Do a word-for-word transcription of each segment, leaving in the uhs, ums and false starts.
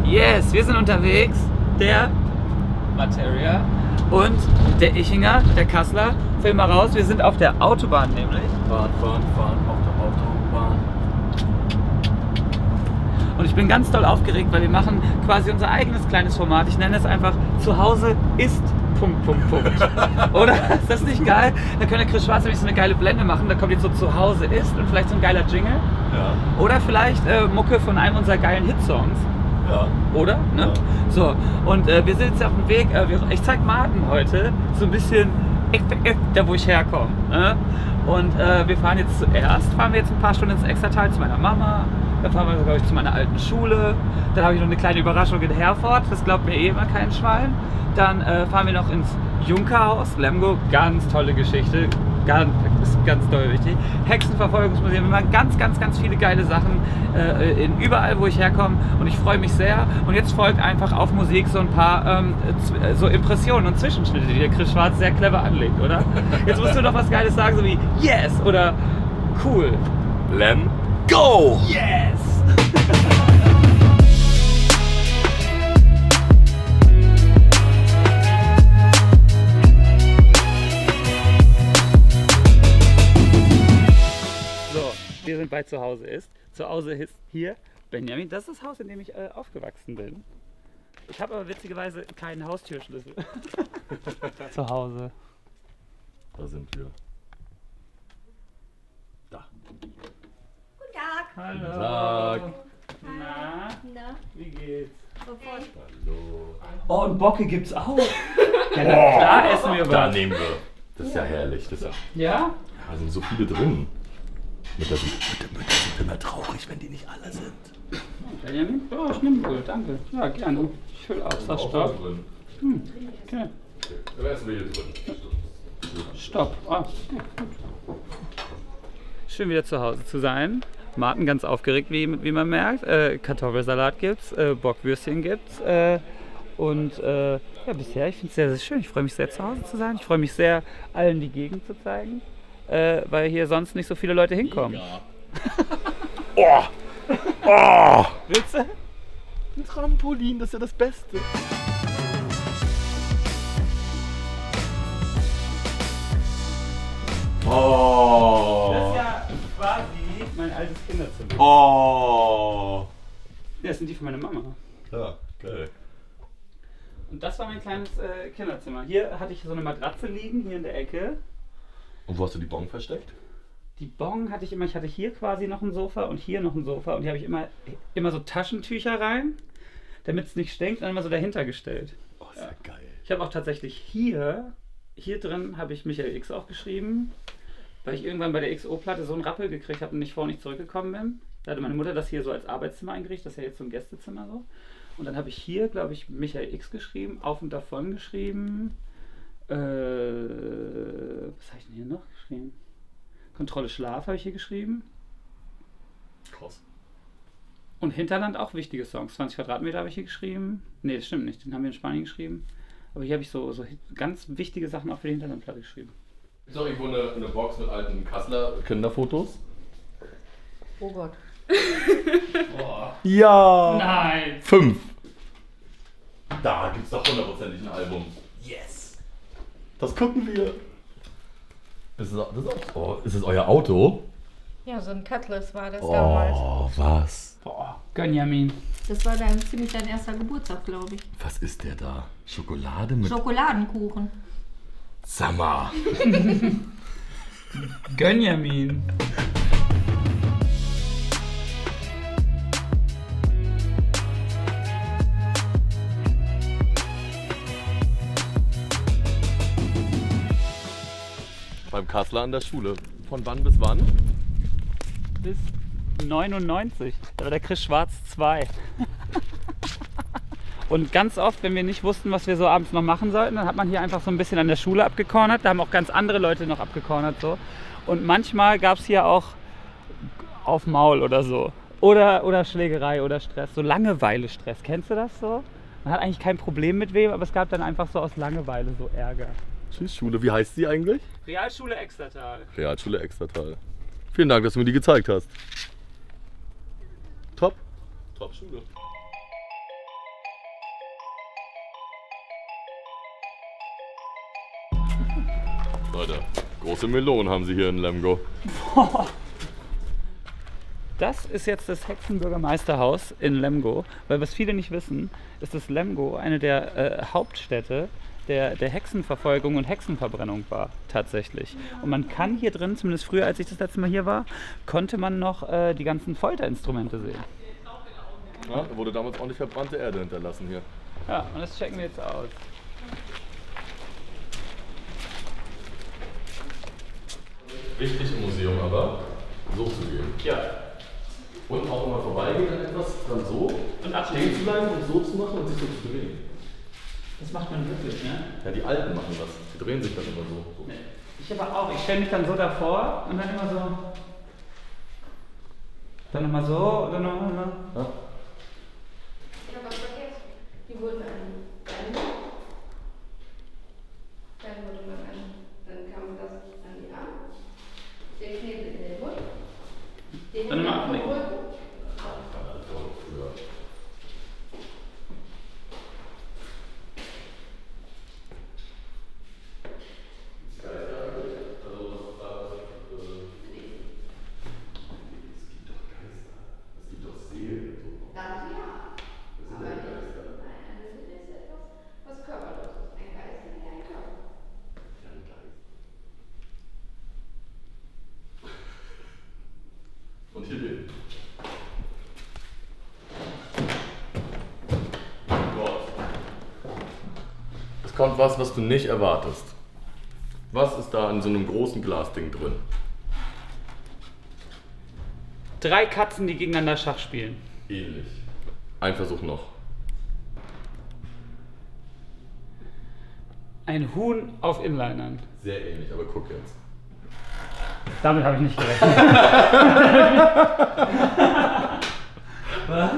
Yes, wir sind unterwegs. Der Materia und der Ichinger, der Kassler. Film mal raus, wir sind auf der Autobahn nämlich. Fahren, fahren, fahren auf der Autobahn. Und ich bin ganz doll aufgeregt, weil wir machen quasi unser eigenes kleines Format. Ich nenne es einfach Zuhause ist... Punkt, Punkt, Punkt. Oder? Ist das nicht geil? Da könnte Chris Schwarz nämlich so eine geile Blende machen. Da kommt jetzt so Zuhause ist und vielleicht so ein geiler Jingle. Ja. Oder vielleicht äh, Mucke von einem unserer geilen Hitsongs. Ja. Oder? Ne? Ja. So, und äh, wir sind jetzt auf dem Weg. Äh, wir, ich zeig Martin heute so ein bisschen da, wo ich herkomme. Ne? Und äh, wir fahren jetzt zuerst, fahren wir jetzt ein paar Stunden ins Extertal zu meiner Mama. Dann fahren wir, glaube ich, zu meiner alten Schule. Dann habe ich noch eine kleine Überraschung in Herford. Das glaubt mir eh immer kein Schwein. Dann äh, fahren wir noch ins Junkerhaus, Lemgo, ganz tolle Geschichte, ganz, ist ganz doll wichtig. Hexenverfolgungsmuseum, wir machen ganz, ganz, ganz viele geile Sachen äh, in überall, wo ich herkomme und ich freue mich sehr. Und jetzt folgt einfach auf Musik so ein paar ähm, so Impressionen und Zwischenschnitte, die der Chris Schwarz sehr clever anlegt, oder? Jetzt musst du noch was Geiles sagen, so wie Yes oder Cool. Lem, go! Yes! Wir sind bei Zuhause ist. Zuhause ist hier Benjamin. Das ist das Haus, in dem ich äh, aufgewachsen bin. Ich habe aber witzigerweise keinen Haustürschlüssel. Zu Hause. Da sind wir. Da. Guten Tag. Hallo. Guten Tag. Na, Na, wie geht's? sofort. Hallo. Oh, und Bocke gibt's auch. Ja, na klar essen wir Da was. nehmen wir. Das ist ja herrlich. Das ist ja, Ja? da sind so viele drin. Mütter sind, Mütter, Mütter sind immer traurig, wenn die nicht alle sind. Benjamin? Ja, ich nehme wohl, danke. Ja, gerne. Ich fülle aus, das Stopp. Hm, okay. Dann essen wir hier drin. Stopp. Ah, okay, gut. Schön wieder zu Hause zu sein. Martin ganz aufgeregt, wie, wie man merkt. Äh, Kartoffelsalat gibt's, äh, Bockwürstchen gibt's. Äh, und äh, ja, bisher, ich finde es sehr, sehr schön. Ich freue mich sehr, zu Hause zu sein. Ich freue mich sehr, allen die Gegend zu zeigen. Äh, weil hier sonst nicht so viele Leute hinkommen. Ja. Oh! Oh! Willst du? Ein Trampolin, das ist ja das Beste. Oh! Das ist ja quasi mein altes Kinderzimmer. Oh! Ja, das sind die von meiner Mama. Ja, geil. Und das war mein kleines äh, Kinderzimmer. Hier hatte ich so eine Matratze liegen, hier in der Ecke. Und wo hast du die Bon versteckt? Die Bon hatte ich immer, ich hatte hier quasi noch ein Sofa und hier noch ein Sofa und hier habe ich immer, immer so Taschentücher rein, damit es nicht stinkt und dann immer so dahinter gestellt. Oh, ist ja, geil. Ich habe auch tatsächlich hier, hier drin habe ich Michael X auch geschrieben, weil ich irgendwann bei der X O-Platte so einen Rappel gekriegt habe und nicht vor und nicht zurückgekommen bin. Da hatte meine Mutter das hier so als Arbeitszimmer eingerichtet, das ist ja jetzt so ein Gästezimmer so. Und dann habe ich hier, glaube ich, Michael X geschrieben, auf und davon geschrieben. Äh, was habe ich denn hier noch geschrieben? Kontrolle Schlaf habe ich hier geschrieben. Krass. Und Hinterland auch wichtige Songs. zwanzig Quadratmeter habe ich hier geschrieben. Ne, das stimmt nicht. Den haben wir in Spanien geschrieben. Aber hier habe ich so, so ganz wichtige Sachen auch für die Hinterlandplatte geschrieben. Ist auch irgendwo eine, eine Box mit alten Kasseler Kinderfotos? Oh Gott. Boah. Ja! Nein! Fünf! Da gibt's doch hundertprozentig ein Album. Yes! Das gucken wir. Ist es, das ist, oh, ist es euer Auto? Ja, so ein Cutlass war das damals. Oh, was? Boah, Benjamin. Das war dann ziemlich dein erster Geburtstag, glaube ich. Was ist der da? Schokolade mit Schokoladenkuchen. Summer. Benjamin. Beim Kassler an der Schule. Von wann bis wann? Bis neunundneunzig. Da war der Chris Schwarz zwei. Und ganz oft, wenn wir nicht wussten, was wir so abends noch machen sollten, dann hat man hier einfach so ein bisschen an der Schule abgecornert. Da haben auch ganz andere Leute noch abgecornert. So. Und manchmal gab es hier auch auf Maul oder so. Oder, oder Schlägerei oder Stress. So Langeweile-Stress. Kennst du das so? Man hat eigentlich kein Problem mit wem, aber es gab dann einfach so aus Langeweile so Ärger. Tschüss Schule, wie heißt sie eigentlich? Realschule Extertal. Realschule Extertal. Vielen Dank, dass du mir die gezeigt hast. Top. Top Schule. Leute, große Melonen haben sie hier in Lemgo. Das ist jetzt das Hexenbürgermeisterhaus in Lemgo, weil was viele nicht wissen, ist, dass Lemgo eine der äh, Hauptstädte der, der Hexenverfolgung und Hexenverbrennung war, tatsächlich. Und man kann hier drin, zumindest früher, als ich das letzte Mal hier war, konnte man noch äh, die ganzen Folterinstrumente sehen. Ja, da wurde damals ordentlich verbrannte Erde hinterlassen hier. Ja, und das checken wir jetzt aus. Wichtig im Museum aber, so zu gehen. Ja. Und auch immer vorbeigehen an etwas, dann so Und stehen zu bleiben und so zu machen und sich so zu drehen. Das macht man wirklich, ne? Ja, die Alten machen das. Die drehen sich dann immer so. Nee. Ich aber auch. Ich stelle mich dann so davor und dann immer so. Dann nochmal so und dann nochmal. Ja. Ich habe was vergessen. Die wurden an dann, dann wurde man an, dann kam das an die Arme, der Knebel in den Mund, den Dann mal abnehmen. Rücken. Und hier den. Gott. Es kommt was, was du nicht erwartest. Was ist da in so einem großen Glasding drin? Drei Katzen, die gegeneinander Schach spielen. Ähnlich. Ein Versuch noch. Ein Huhn auf Inlinern. Sehr ähnlich, aber guck jetzt. Damit habe ich nicht gerechnet. Was?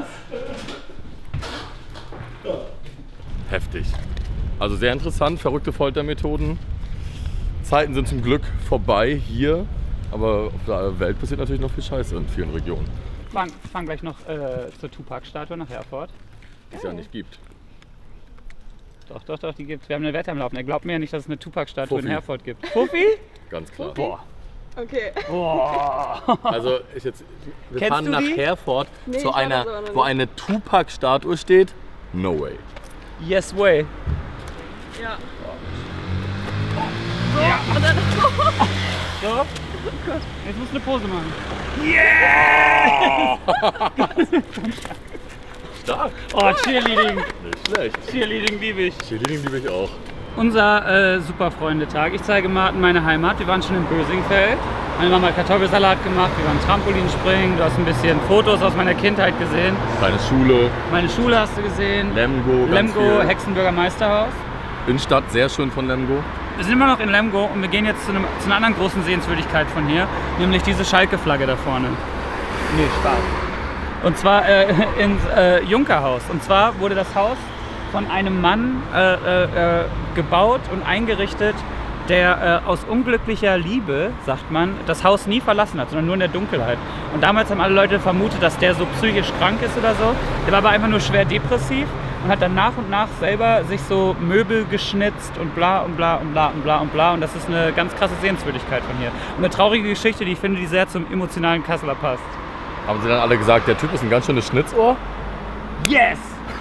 Heftig. Also sehr interessant, verrückte Foltermethoden. Zeiten sind zum Glück vorbei hier, aber auf der Welt passiert natürlich noch viel Scheiße in vielen Regionen. Wir fahren, fahren gleich noch äh, zur Tupac-Statue nach Herford. Die es ja nicht gibt. Doch, doch, doch, die gibt's. Wir haben eine Wette am Laufen. Er glaubt mir ja nicht, dass es eine Tupac-Statue in Fuffi. Herford gibt. Fuffi? Ganz klar. Boah. Okay. Boah. Also ich jetzt, wir Kennst fahren du nach die? Herford Nee, ich zu war einer, das aber noch wo nicht. eine Tupac-Statue steht. No way. Yes way. Ja. Ja. Und dann. So. Jetzt musst du eine Pose machen. Stark. Oh, Cheerleading. Nicht schlecht. Cheerleading liebe ich. Cheerleading liebe ich auch. Unser äh, Superfreundetag. Ich zeige Martin meine Heimat. Wir waren schon in Bösingfeld. Meine Mama hat Kartoffelsalat gemacht. Wir waren Trampolinspringen. Du hast ein bisschen Fotos aus meiner Kindheit gesehen. Kleine Schule, Meine Schule hast du gesehen. Lemgo, ganz Lemgo, viel. Hexenbürgermeisterhaus. Innenstadt, sehr schön von Lemgo. Wir sind immer noch in Lemgo und wir gehen jetzt zu, einem, zu einer anderen großen Sehenswürdigkeit von hier, nämlich diese Schalke-Flagge da vorne. Nee, Spaß. Und zwar äh, ins äh, Junkerhaus. Und zwar wurde das Haus von einem Mann äh, äh, gebaut und eingerichtet, der äh, aus unglücklicher Liebe, sagt man, das Haus nie verlassen hat, sondern nur in der Dunkelheit. Und damals haben alle Leute vermutet, dass der so psychisch krank ist oder so. Der war aber einfach nur schwer depressiv und hat dann nach und nach selber sich so Möbel geschnitzt und bla und bla und bla und bla und bla. Und das ist eine ganz krasse Sehenswürdigkeit von hier. Und eine traurige Geschichte, die ich finde, die sehr zum emotionalen Kasseler passt. Haben sie dann alle gesagt, der Typ ist ein ganz schönes Schnitzohr? Yes!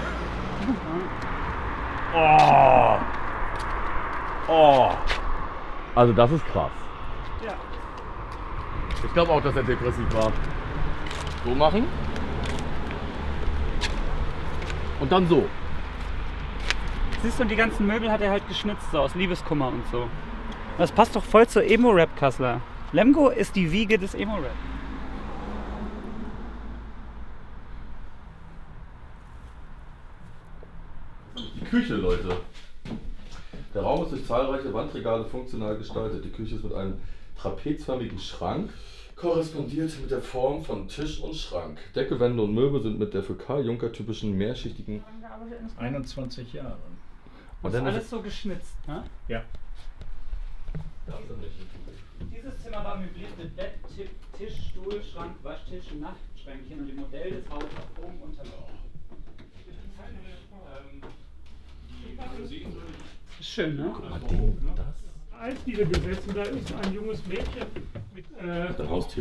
Oh! Oh! Also das ist krass. Ja. Ich glaube auch, dass er depressiv war. So machen. Und dann so. Siehst du, und die ganzen Möbel hat er halt geschnitzt, so aus Liebeskummer und so. Das passt doch voll zur Emo-Rap, Kasseler. Lemgo ist die Wiege des Emo-Rap. Die Küche, Leute. Der Raum ist durch zahlreiche Wandregale funktional gestaltet. Die Küche ist mit einem trapezförmigen Schrank korrespondiert mit der Form von Tisch und Schrank. Decke, Wände und Möbel sind mit der für Karl Juncker typischen mehrschichtigen... einundzwanzig Jahre. Und dann ist alles so geschnitzt, ne? Ja. Dieses Zimmer war möbliert mit Bett, Tisch, Stuhl, Schrank, Waschtisch und Nachtschränkchen und dem Modell des Hauses auf oben unterlaufen. Ist schön, ne? Das? Eisdiele gesetzt und da ist ein junges Mädchen mit. Äh, Dein Haustier.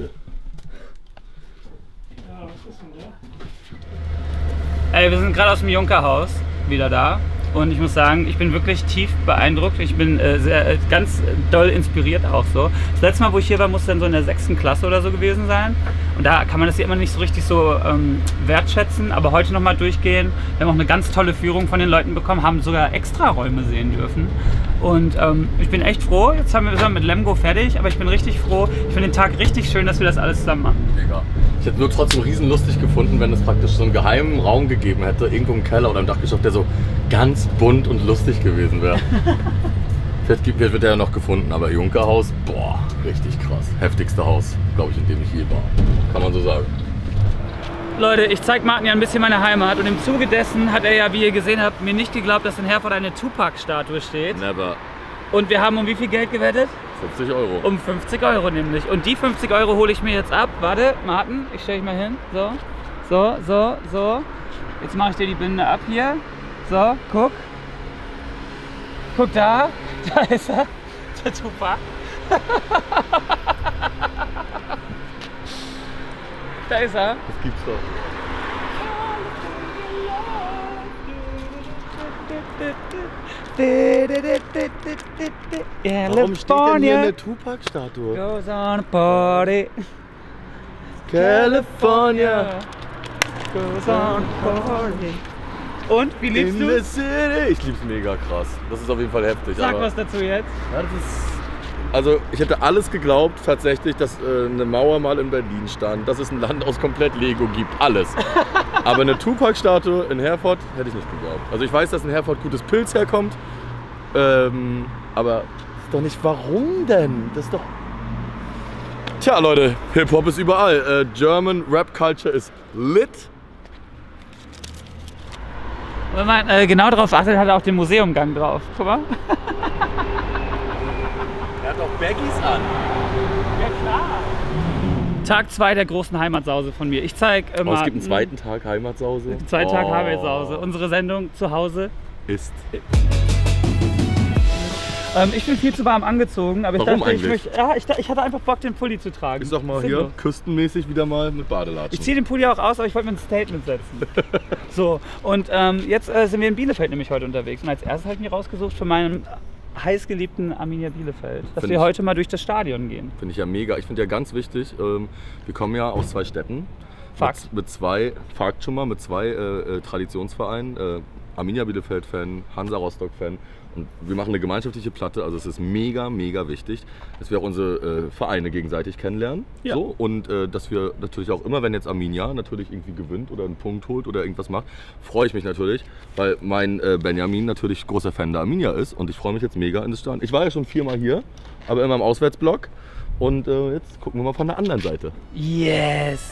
Ja, was ist denn da? Ey, wir sind gerade aus dem Junkerhaus wieder da. Und ich muss sagen, ich bin wirklich tief beeindruckt. Ich bin äh, sehr, äh, ganz doll inspiriert auch so. Das letzte Mal, wo ich hier war, muss dann so in der sechsten Klasse oder so gewesen sein. Und da kann man das hier immer nicht so richtig so ähm, wertschätzen. Aber heute nochmal durchgehen. Wir haben auch eine ganz tolle Führung von den Leuten bekommen, haben sogar Extraräume sehen dürfen. Und ähm, ich bin echt froh. Jetzt haben wir, wir sind mit Lemgo fertig, aber ich bin richtig froh. Ich finde den Tag richtig schön, dass wir das alles zusammen machen. Mega. Ich hätte nur trotzdem riesen lustig gefunden, wenn es praktisch so einen geheimen Raum gegeben hätte, irgendwo im Keller oder im Dachgeschoss, der so ganz bunt und lustig gewesen wäre. Vielleicht gibt, wird der ja noch gefunden, aber Junkerhaus, boah, richtig krass. Heftigste Haus, glaube ich, in dem ich je war. Kann man so sagen. Leute, ich zeige Martin ja ein bisschen meine Heimat und im Zuge dessen hat er ja, wie ihr gesehen habt, mir nicht geglaubt, dass in Herford eine Tupac-Statue steht. Never. Und wir haben um wie viel Geld gewettet? fünfzig Euro. Um fünfzig Euro nämlich. Und die fünfzig Euro hole ich mir jetzt ab. Warte, Martin, ich stelle dich mal hin. So, so, so, so. Jetzt mache ich dir die Binde ab hier. So, guck. Guck da. Da ist er. Der Tupac. Da ist er. Das gibt's doch. Warum steht denn hier eine Tupac-Statue? Goes on a party. California. Goes on a party. Und, wie liebst In du? the city. Ich lieb's mega krass. Das ist auf jeden Fall heftig. Sag aber was dazu jetzt. ja, das ist, also ich hätte alles geglaubt tatsächlich, dass äh, eine Mauer mal in Berlin stand, dass es ein Land aus komplett Lego gibt. Alles. Aber eine Tupac-Statue in Herford hätte ich nicht geglaubt. Also ich weiß, dass in Herford gutes Pilz herkommt. Ähm, aber das ist doch nicht, warum denn? Das ist doch... Tja Leute, Hip-Hop ist überall. Äh, German Rap Culture ist lit. Wenn man äh, genau darauf achtet, hat er auch den Museumgang drauf. Guck mal. Er hat auch Baggies an. Ja klar. Tag zwei der großen Heimatsause von mir. Ich zeig äh, Oh, es gibt einen Martin- zweiten Tag Heimatsause. Zweiten Tag Oh. Heimatsause. Unsere Sendung zu Hause. Ist. Ähm, ich bin viel zu warm angezogen, aber ich Warum dachte, ich, eigentlich? möchte, ja, ich, ich hatte einfach Bock, den Pulli zu tragen. Ist doch mal Sinnlos. hier küstenmäßig wieder mal mit Badelatschen. Ich ziehe den Pulli auch aus, aber ich wollte mir ein Statement setzen. So, und ähm, jetzt äh, sind wir in Bielefeld nämlich heute unterwegs. Und als erstes habe ich mir rausgesucht von meinem heißgeliebten Arminia Bielefeld, dass Find wir ich- heute mal durch das Stadion gehen. Finde ich ja mega. Ich finde ja ganz wichtig, ähm, wir kommen ja aus zwei Städten. Fakt. Mit, mit zwei, Fakt schon mal, mit zwei äh, äh, Traditionsvereinen. Äh, Arminia Bielefeld-Fan, Hansa Rostock-Fan. Und wir machen eine gemeinschaftliche Platte, also es ist mega, mega wichtig, dass wir auch unsere äh, Vereine gegenseitig kennenlernen. Ja. So, und äh, dass wir natürlich auch immer, wenn jetzt Arminia natürlich irgendwie gewinnt oder einen Punkt holt oder irgendwas macht, freue ich mich natürlich, weil mein äh, Benjamin natürlich großer Fan der Arminia ist und ich freue mich jetzt mega in das Stadion. Ich war ja schon viermal hier, aber immer im Auswärtsblock und äh, jetzt gucken wir mal von der anderen Seite. Yes!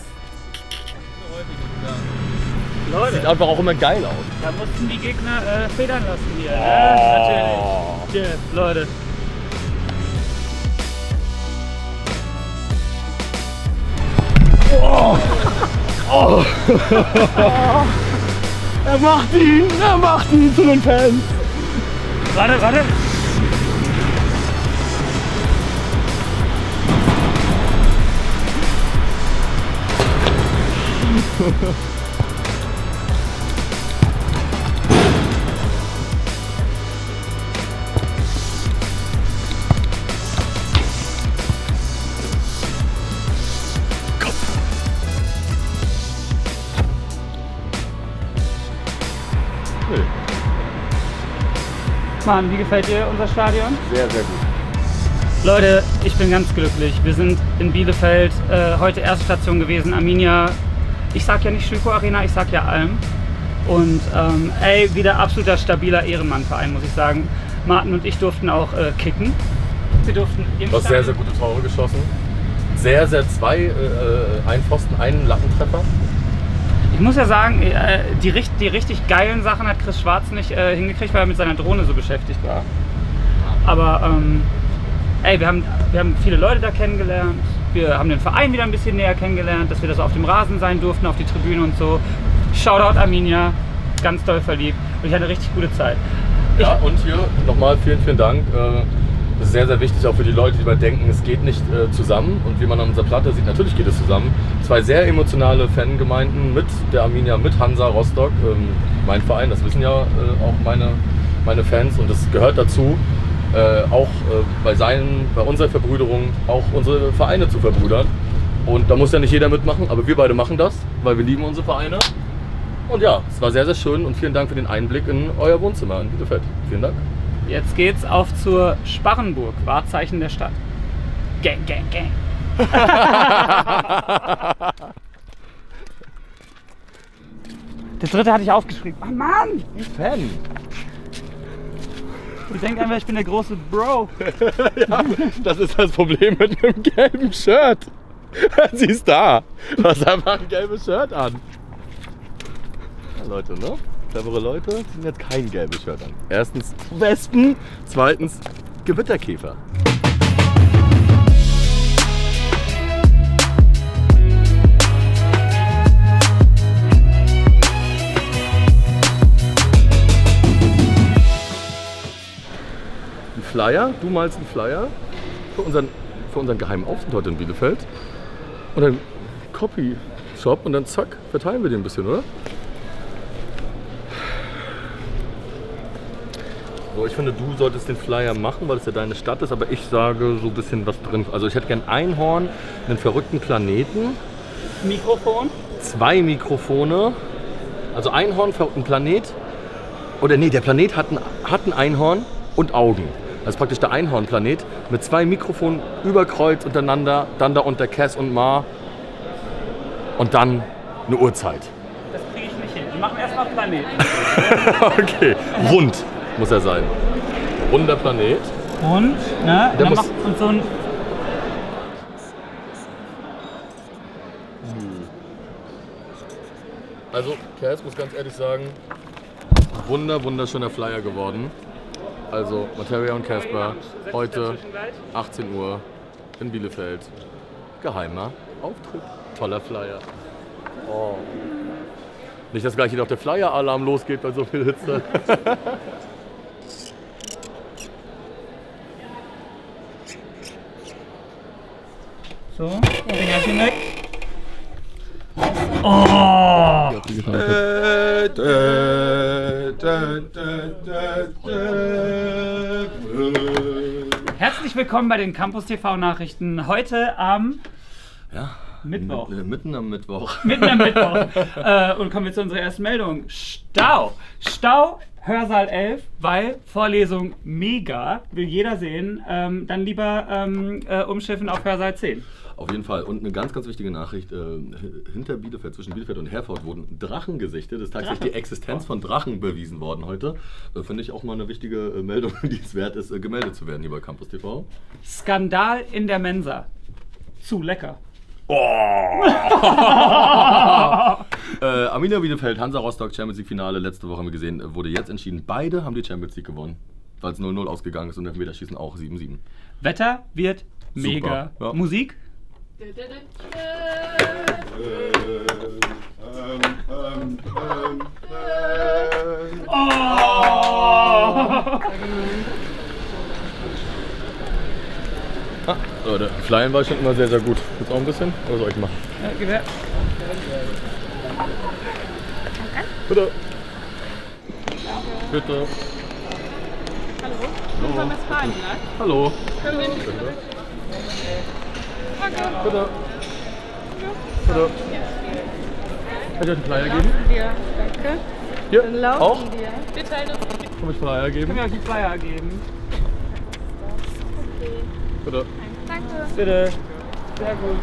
Leute, Sieht einfach auch immer geil aus. da mussten die Gegner äh, federn lassen hier. Ne? Oh. Natürlich. Yeah, Leute. Er macht ihn, er macht ihn zu den Fans. Warte, warte. Nee, Mann, wie gefällt dir unser Stadion? sehr, sehr gut. Leute, ich bin ganz glücklich. Wir sind in Bielefeld, äh, heute Erststation gewesen, Arminia. Ich sag ja nicht Schüko Arena, ich sag ja Alm. Und ähm, ey, wieder absoluter stabiler Ehrenmannverein, muss ich sagen. Martin und ich durften auch äh, kicken. Wir durften im Du hast sehr, Stadion- sehr gute Tore geschossen. Sehr, sehr zwei, äh, ein Pfosten, einen Lattentreffer. Ich muss ja sagen, äh, die, richt- die richtig geilen Sachen hat Chris Schwarz nicht äh, hingekriegt, weil er mit seiner Drohne so beschäftigt war. Aber ähm, ey, wir haben, wir haben viele Leute da kennengelernt. Wir haben den Verein wieder ein bisschen näher kennengelernt, dass wir das auf dem Rasen sein durften, auf die Tribüne und so. Shoutout Arminia, ganz doll verliebt und ich hatte eine richtig gute Zeit. Ja, und hier nochmal vielen, vielen Dank. Äh, Das ist sehr, sehr wichtig auch für die Leute, die mal denken, es geht nicht äh, zusammen. Und wie man an unserer Platte sieht, natürlich geht es zusammen. Zwei sehr emotionale Fangemeinden mit der Arminia, mit Hansa Rostock. Ähm, mein Verein, das wissen ja äh, auch meine, meine Fans. Und das gehört dazu, äh, auch äh, bei, seinen, bei unserer Verbrüderung auch unsere Vereine zu verbrüdern. Und da muss ja nicht jeder mitmachen, aber wir beide machen das, weil wir lieben unsere Vereine. Und ja, es war sehr, sehr schön und vielen Dank für den Einblick in euer Wohnzimmer in Bielefeld. Vielen Dank. Jetzt geht's auf zur Sparrenburg, Wahrzeichen der Stadt. Gang, gang, gang. Der dritte hatte ich aufgeschrieben. Ach Mann! Fan! Ich denke einfach, ich bin der große Bro. Ja, das ist das Problem mit einem gelben Shirt. Sie ist da. Du hast einfach ein gelbes Shirt an. Ja, Leute, ne? Clevere Leute ziehen jetzt kein gelbes Shirt an. Erstens Wespen, zweitens Gewitterkäfer. Ein Flyer, du malst einen Flyer für unseren, für unseren geheimen Auftritt heute in Bielefeld. Und dann Copy-Shop und dann zack, verteilen wir den ein bisschen, oder? So, ich finde, du solltest den Flyer machen, weil es ja deine Stadt ist, aber ich sage so ein bisschen was drin. Also ich hätte gern Einhorn, einen verrückten Planeten. Mikrofon. Zwei Mikrofone. Also Einhorn, verrückten Planet. Oder nee, der Planet hat ein, hat ein Einhorn und Augen. Das ist praktisch der Einhornplanet mit zwei Mikrofonen überkreuzt untereinander, dann da unter Cass und Ma und dann eine Uhrzeit. Das kriege ich nicht hin. Wir machen erstmal Planeten. Okay, rund muss er sein. Runder Planet. Und, ne? Der Dann muss- macht uns so ein. Also, Cass muss ganz ehrlich sagen, wunder, wunderschöner Flyer geworden. Also, Materia und Casper, heute achtzehn Uhr in Bielefeld. Geheimer Auftritt. Toller Flyer. Oh. Nicht, dass gleich hier noch der Flyer-Alarm losgeht bei so viel Hitze. So, Fingerchen weg. Oh! Herzlich willkommen bei den Campus T V Nachrichten. Heute am Ja, Mittwoch. m- Mitten am Mittwoch. Mitten am Mittwoch. äh, und kommen wir zu unserer ersten Meldung. Stau. Stau, Hörsaal elf, weil Vorlesung mega, will jeder sehen. Ähm, dann lieber ähm, äh, umschiffen auf Hörsaal zehn. Auf jeden Fall. Und eine ganz, ganz wichtige Nachricht. Äh, hinter Bielefeld, zwischen Bielefeld und Herford wurden Drachen gesichtet. Es ist tatsächlich Drachen? die Existenz von Drachen bewiesen worden heute. Äh, Finde ich auch mal eine wichtige äh, Meldung, die es wert ist, äh, gemeldet zu werden hier bei Campus T V. Skandal in der Mensa. Zu lecker. Oh! äh, Arminia Bielefeld, Hansa Rostock, Champions League Finale, letzte Woche haben wir gesehen, äh, wurde jetzt entschieden. Beide haben die Champions League gewonnen, weil es null null ausgegangen ist und im Elfmeterschießen auch sieben sieben. Wetter wird mega. Super, ja. Musik? Oh! Ah, so, der Flyen war schon immer sehr, sehr gut. Jetzt auch ein bisschen? Oder soll ich machen? Ja, gib her. Bitte. Bitte. Hallo? Hallo. Wollen wir es fragen, ne? Hallo. Können wir nicht. Bitte. Bitte. Könnt ihr euch einen Flyer geben? Ja, danke. Hier, Dann laufen auch? wir. Wir teilen uns. Kann ich Flyer Können geben? wir euch die Flyer geben? Bitte. Danke. Bitte. Sehr gut.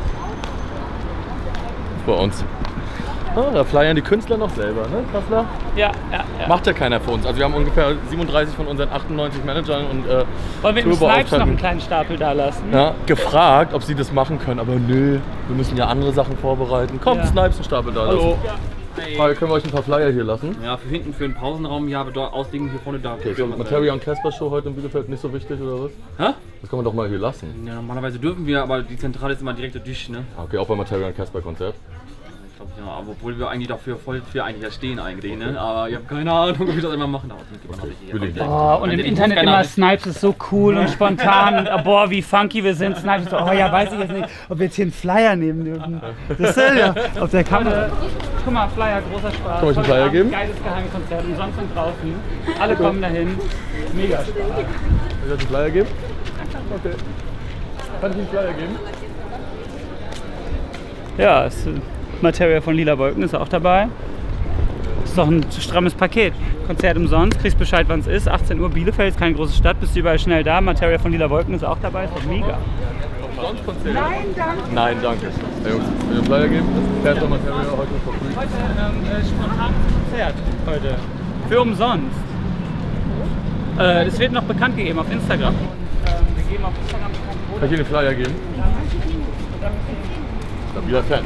Bei uns. Ah, da flyern die Künstler noch selber, ne, Kassler? Ja, ja, ja. Macht ja keiner für uns. Also wir haben ungefähr siebenunddreißig von unseren achtundneunzig Managern und äh, Wollen wir dem Snipes noch einen Tourbeauftragten, kleinen Stapel da lassen? ja, gefragt, ob sie das machen können. Aber nö, wir müssen ja andere Sachen vorbereiten. Kommt, Ja. Snipes einen Stapel da Hallo. lassen. Frage, können wir euch ein paar Flyer hier lassen? Ja, für hinten für den Pausenraum, ja, aber dort auslegen hier vorne da. Okay, so Materia und Casper Show heute in Bielefeld nicht so wichtig oder was? Hä? Das kann man doch mal hier lassen. Ja, normalerweise dürfen wir, aber die Zentrale ist immer direkt durch, ne? Okay, auch beim Materia und Casper Konzert. Ja, obwohl wir eigentlich dafür voll für eigentlich ja stehen eigentlich, ne? Aber ich habe keine Ahnung, wie wir das immer machen. Oh, und im Internet immer Snipes ist so cool und spontan. Und, oh, boah, wie funky wir sind. Snipes so, oh ja, weiß ich jetzt nicht, ob wir jetzt hier einen Flyer nehmen dürfen. Das ist ja auf der Kamera. Guck mal, Flyer, großer Spaß. Kann ich einen Flyer geben? Geiles Geheimkonzert, umsonst und draußen. Alle kommen dahin. Mega Spaß. Soll ich einen Flyer geben? Okay. Kann ich einen Flyer geben? Ja, ist, Materia von Lila Wolken ist auch dabei. Ist doch ein strammes Paket. Konzert umsonst, kriegst Bescheid, wann es ist. achtzehn Uhr, Bielefeld ist keine große Stadt, bist du überall schnell da. Materia von Lila Wolken ist auch dabei, ist doch mega. Umsonst Konzert? Nein, danke. Nein, danke. Hey Jungs, will ich einen Flyer geben? Das Konzert Materia heute verfrüht. Heute ähm, äh, spontanes Konzert. Heute. Für umsonst. Äh, das wird noch bekannt gegeben auf Instagram. Und, ähm, wir geben auf Instagram bekannt, wo Kann ich Ihnen den Flyer geben? Stabiler Fan.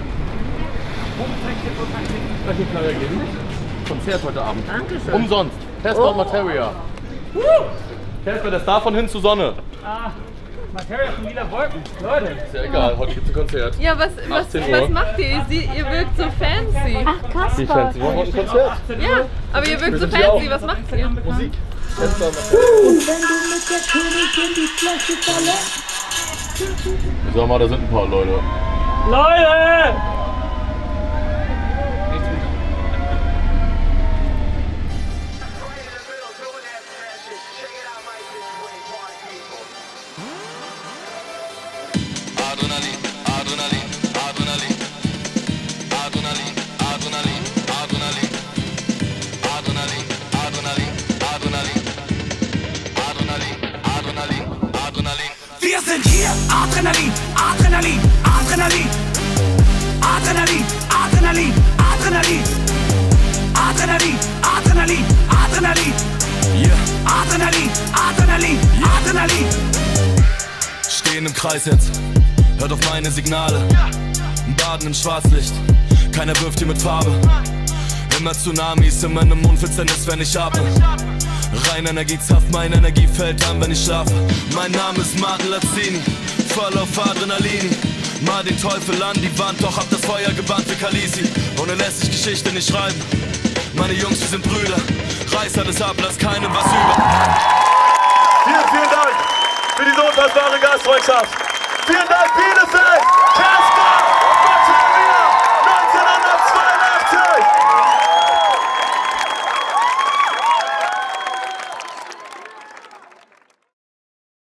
Kann ich den Flyer geben? Konzert heute Abend. Dankeschön. Umsonst. Test oh. Materia. Casper, der Star von Hin zu Sonne. Ah, Materia von Lila Wolken. Leute. Ist ja egal, heute gibt es ein Konzert. Ja, was, was, was macht ihr? Ihr, sie, ihr wirkt so fancy. Ach, Kasper. Wie fancy? Wir wollen heute ein Konzert. Ja, aber ihr wirkt so fancy. Was macht ihr? Musik. Und wenn du mit der Königin die Flasche verlässt. Ich sag mal, da sind ein paar Leute. Leute! Adrenalin, Adrenalin, Adrenalin, Adrenalin, Adrenalin, Adrenalin, Adrenalin, Adrenalin, Adrenalin, Adrenalin, Adrenalin, Adrenalin. Wir sind hier, Adrenalin, Adrenalin, Adrenalin, Adrenalin, Adrenalin, Adrenalin, Adrenalin, Adrenalin, Adrenalin, Yeah. Adrenalin, Adrenalin, Adrenalin. Stehen im Kreis jetzt, hört auf meine Signale. Baden im Schwarzlicht, keiner wirft hier mit Farbe. Immer Tsunamis in meinem Mundfinsternis, wenn ich atme. Rein Energiezaft, meine Energie fällt an, wenn ich schlafe. Mein Name ist Martin Lazzini, voll auf Adrenalin. Mal den Teufel an die Wand, doch hab das Feuer gebannt für Khaleesi. Ohne lässt sich Geschichte nicht schreiben. Meine Jungs, wir sind Brüder, reiß alles ab, lass keinem was über. Vielen, vielen Dank für diese unfassbare Gastfreundschaft. Vielen Dank, Bielefeld!